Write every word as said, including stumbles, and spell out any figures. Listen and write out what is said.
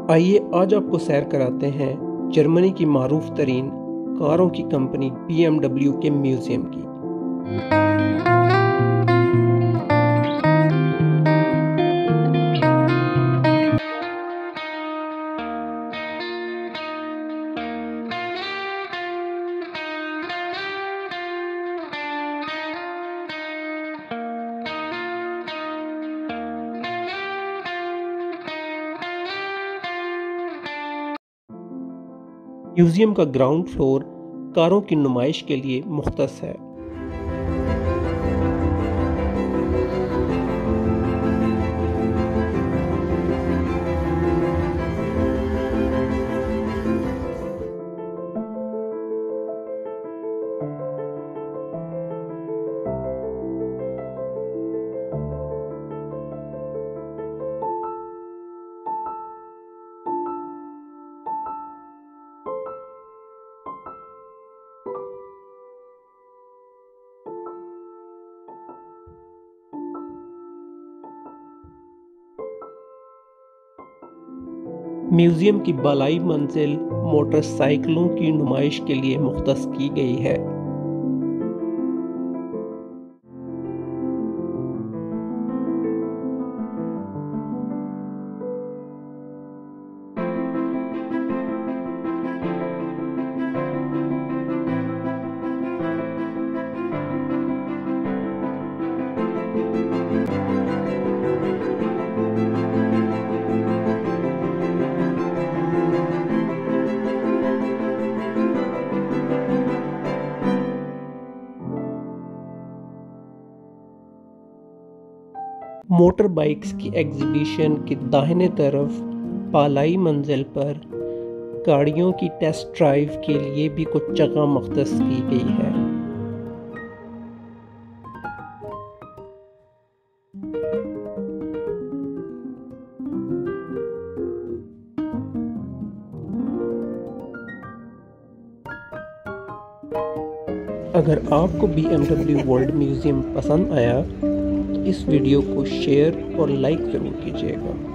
आइए आज आपको सैर कराते हैं जर्मनी की मारूफ तरीन कारों की कंपनी बी एम डब्ल्यू के म्यूजियम की। म्यूजियम का ग्राउंड फ्लोर कारों की नुमाइश के लिए मुख्तस है। म्यूजियम की बालाई मंजिल मोटरसाइकिलों की नुमाइश के लिए मुख्तस की गई है। मोटर बाइक्स की एग्जीबिशन की दाहिने तरफ बालाई मंजिल पर गाड़ियों की टेस्ट ड्राइव के लिए भी कुछ जगह मुख्तस की गई है। अगर आपको B M W world museum पसंद आया तो इस वीडियो को शेयर और लाइक ज़रूर कीजिएगा।